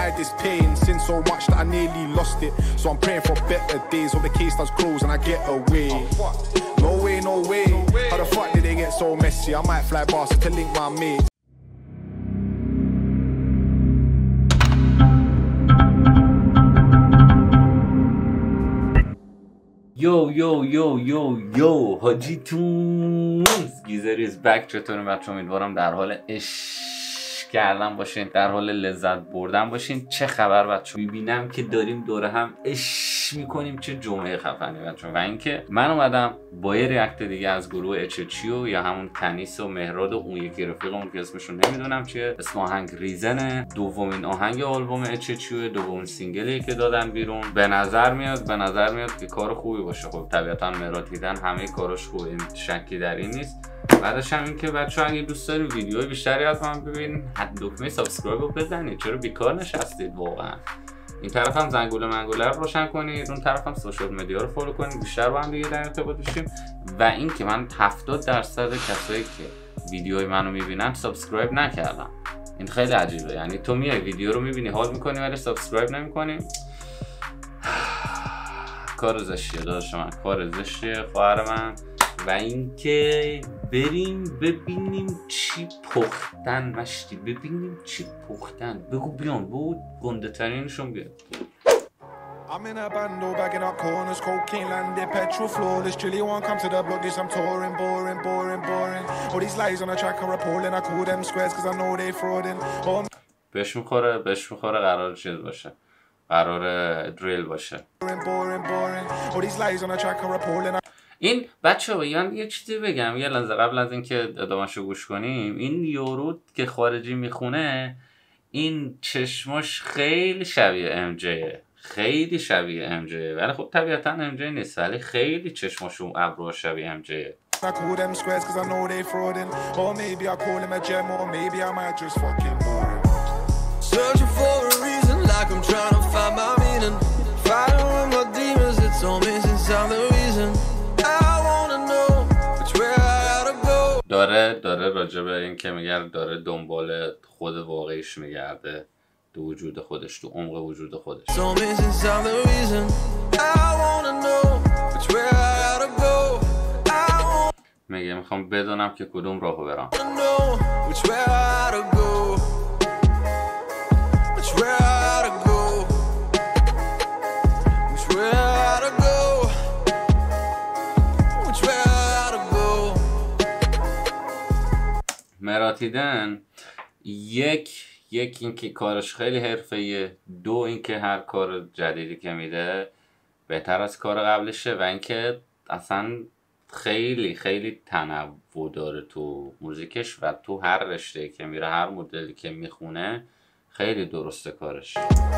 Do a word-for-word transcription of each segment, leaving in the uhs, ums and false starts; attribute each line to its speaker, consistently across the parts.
Speaker 1: hide this pain. Sin so much that I nearly lost it. So I'm praying for better days. Hope the case does close and I get away. No way, no way. How the fuck did they get so messy? I might fly Barca to link my mate.
Speaker 2: یو یو یو یو یو حاجیتون گیزریز بک. چطوره بچه؟ امیدوارم در حال عشق کردن باشین، در حال لذت بردن باشین. چه خبر بچه؟ میبینم که داریم دوره هم عشق میکنیم. چه جمعه خفنی بچه. و اینکه من اومدم با یه ریاکت دیگه از گروه اچچیو یا همون تنیس و مهراد و اون یکی رفیقمون که اسمشون نمیدونم چیه، اسم آهنگ ریزنه، دومین آهنگ آلبوم اچچیو، دومین سینگلی که دادن بیرون. به نظر میاد به نظر میاد که کار خوبی باشه. خب طبیعتا مهراد دیدن همه کاراش خوبه، این شکی در این نیست. بعدش هم این که بچه‌ها اگه دوست دارید ویدیوهای بیشتری از من ببینید، حتما دکمه سابسکرایب رو بزنید. چرا بیکار نشستید واقعا؟ این طرف هم زنگوله منگوله رو روشن کنید، اون طرف هم سوشال مدیا رو فالو کنید، بیشتر با هم دیگه در ارتباط باشیم. و این که من هفتاد درصد کسایی که ویدیوهای منو میبینن سابسکرایب نکردم. این خیلی عجیبه. یعنی تو میای ویدیو رو میبینی، حال میکنی، ولی سابسکرایب نمیکنی. کار زشتیه داداش من، کار زشتیه خواهر من. و اینکه بریم ببینیم چی پختن مشتی، ببینیم چی پختن. بگو بیان، بگو گنده ترینشون بیاد.
Speaker 1: I'm in a bando bagging up corners, cocaine landed, petrol flawless. Chilly won't come to the block, this I'm touring, boring, boring, boring. All these lies on the track are appalling, I call them squares cause I know they frauding. Oh,
Speaker 2: بهش میخوره، بهش میخوره قرار چیز باشه، قرار دریل باشه.
Speaker 1: boring, boring, boring. All these lies on the track are appalling.
Speaker 2: این بچه ها من یه چیزی بگم یه لحظه قبل از اینکه ادامه‌شو گوش کنیم. این یورو که خارجی میخونه، این چشماش خیلی شبیه ام جیه، خیلی شبیه ام جیه، ولی خب طبیعتا ام جی نیست، ولی خیلی چشماش و ابروها شبیه ام جیه.
Speaker 1: I call them squares cause I know they frauding. Or maybe I call him a gem, or maybe I might just fucking bore him.
Speaker 3: Searching for a reason, like I'm trying to find my meaning. Fighting with my demons, it's all missing some the reason.
Speaker 2: داره داره راجع به این که میگه داره دنبال خود واقعیش میگرده، تو وجود خودش، تو عمق وجود خودش. میگه میخوام بدونم که کدوم راهو برم. مراتیدن یک یک اینکه کارش خیلی حرفه‌ایه، دو اینکه هر کار جدیدی که میده بهتر از کار قبلشه، و اینکه اصلا خیلی خیلی تنوع داره تو موزیکش و تو هر رشته‌ای که میره، هر مدلی که میخونه خیلی درسته کارش.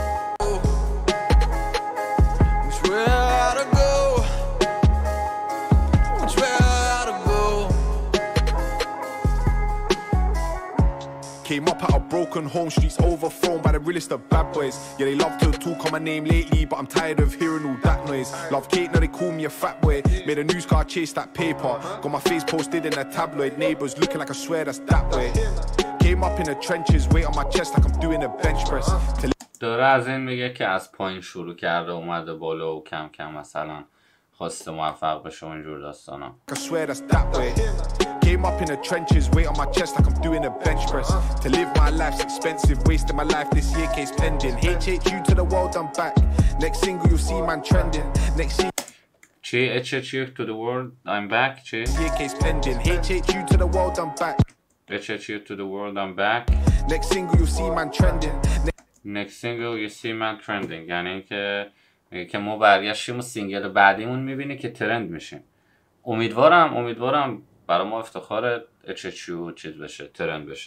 Speaker 1: Came up out of broken home, streets overthrown by the realest of bad boys. Yeah, they love to talk on my name lately, but I'm tired of hearing all that noise. Love Kate, now they call me a fat boy. Made a news car chase that paper. Got my face posted in a tabloid. Neighbours looking like I swear that's that way. Came up in the trenches, weight on my chest like I'm doing a bench press.
Speaker 2: داره از این میگه که از پایین شروع کرده اومده بالا و کم کم مثلا خواسته موفق بشه اونجور داستانا.
Speaker 1: I swear that's that way. Came up in the trenches, weight on my chest like I'm doing a bench press. To live my life's expensive, wasting my life this year, case pending. H H U to the world, I'm back. Next single you'll see man trending. Next single
Speaker 2: چی H H U to the world, I'm back. چی
Speaker 1: year, case pending. H H U to the world, I'm back.
Speaker 2: H H U to the world, I'm back.
Speaker 1: Next single you'll see man trending.
Speaker 2: Next single you see man trending. یعنی اینکه که ما برگشتیم و سینگل بعدیمون میبینی که ترند میشیم. امیدوارم امیدوارم برای ما افتخار اچ اچ یو چیز بشه، ترند بشه.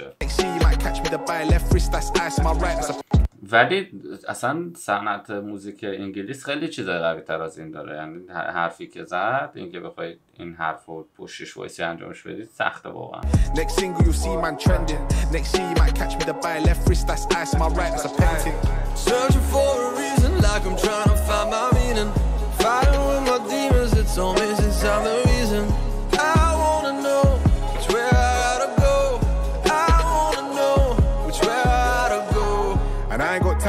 Speaker 2: ولی اصلا صنعت موزیک انگلیس خیلی چیزای قوی تر از این داره. یعنی حرفی که زد، اینکه بخواید این حرفو پشتش وایسی انجامش بدید سخته واقعا.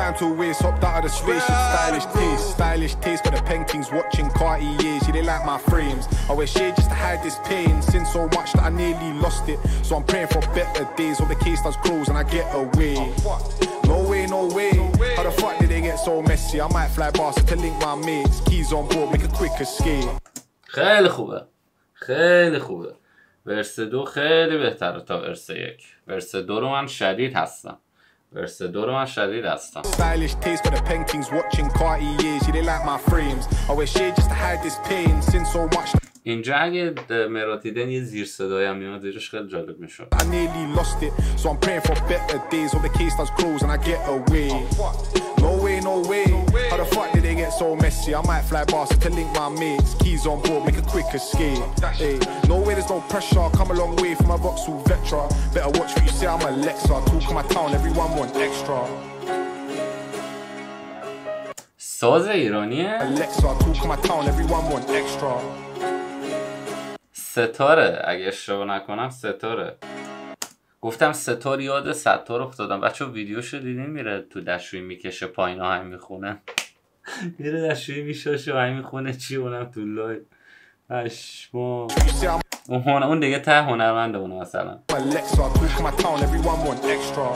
Speaker 1: time to waste, hopped out of the spaceship. Stylish taste, stylish taste for the pen kings watching Cartiers. Yeah, they like my frames. I wear shade just to hide this pain. Sin so much that I nearly lost it. So I'm praying for better days. Or the case does close and I get away. No way, no way. How the fuck did they get so messy? I might fly Barca to link my mates. Keys on board, make a quick escape.
Speaker 2: خیلی خوبه. خیلی خوبه. ورس دو خیلی بهتره تا ورس یک. ورس دو رو من شدید هستم. ورس دو رو من شدید هستم.
Speaker 1: Stylish taste for the pen kings watching Cartiers. Yeah, they like my frames. I wear shade just to hide this pain. Sin so much.
Speaker 2: اینجا اگه مراتیدن یه زیر صدایی هم میاد زیرش خیلی جالب میشد.
Speaker 1: I nearly lost it, so I'm praying for better days. Or the case does close and I get away. No way, no way. How the fuck did they get so messy? I might fly Barca to link my mates. Keys on board, make a quick escape. Hey, no way, there's no pressure. Come a long way from my Vauxhall Vectra. Better watch what you say, I'm Alexa. Talk on my town, everyone want extra.
Speaker 2: ساز ایرانیه؟
Speaker 1: Alexa, talk on my town, everyone want extra.
Speaker 2: ستاره، اگه اشتباه نکنم ستاره. گفتم ستار یاد ستار افتادم. بچه ویدیوشو دیدین میره تو دشویی میکشه پایین آهنگ میخونه. میره دشویی میشاشه آهنگ میخونه چی اونم تو لای اشما. اون اون دیگه ته هنرمنده اونه مثلا.
Speaker 1: Alexa, talk on my town, everyone want extra.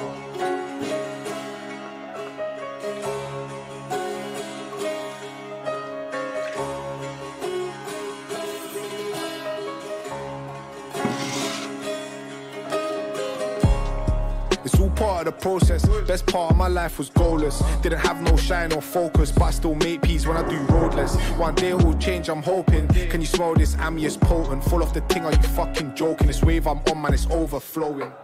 Speaker 1: It's all part of the process. Best part of my life was goalless. Didn't have no shine or focus, but I still make peace when I do roadless. One day it will change, I'm hoping. Can you smell this? Ambience potent. Full off the thing, are you fucking joking? This wave I'm on, man, it's overflowing.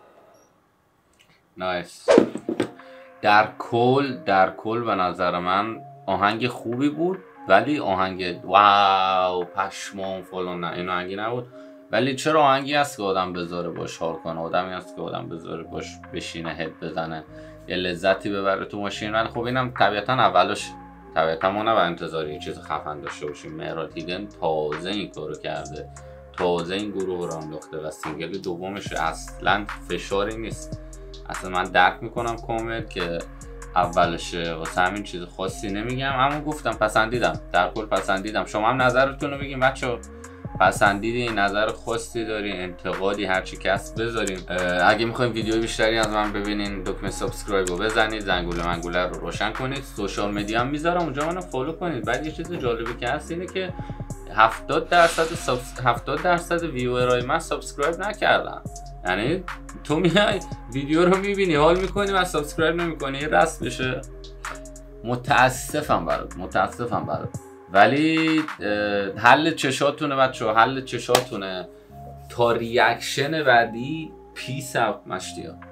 Speaker 2: نایس. در کل در کل به نظر من آهنگ خوبی بود، ولی آهنگ واو پشمام فلان نه این آهنگی نبود. ولی چرا آهنگی هست که آدم بذاره باش حال کنه، آدمی هست که آدم بذاره باش بشینه هد بزنه یه لذتی ببره تو ماشین. ولی خب اینم طبیعتا اولش طبیعتا ما نباید انتظاری یه چیز خفن داشته باشیم. مهراد هیدن تازه این کارو کرده، تازه این گروه رو انداخته و سینگل دومش اصلا فشاری نیست. اصلا من درک میکنم کامل که اولشه، واسه همین چیز خاصی نمیگم، اما گفتم پسندیدم، در کل پسندیدم. شما هم نظرتون رو بگین بچه‌ها، پسندیدی، نظر خاصی دارین، انتقادی، هرچی کس بذارین. اگه میخواین ویدیو بیشتری از من ببینین دکمه سابسکرایب رو بزنید، زنگوله منگوله رو روشن کنید. سوشال مدیا هم میذارم اونجا منو فالو کنید. بعد یه چیز جالبی که هست اینه که هفتاد درصد سابس... هفتاد درصد ویورای من سابسکرایب نکردن. یعنی تو میای ویدیو رو میبینی حال میکنی و سابسکرایب نمیکنی، رست بشه. متاسفم برات، متاسفم برات. ولی حل چشاتونه بچه‌ها، حل چشاتونه تا ریاکشن بعدی. پیس اوت مشتیا.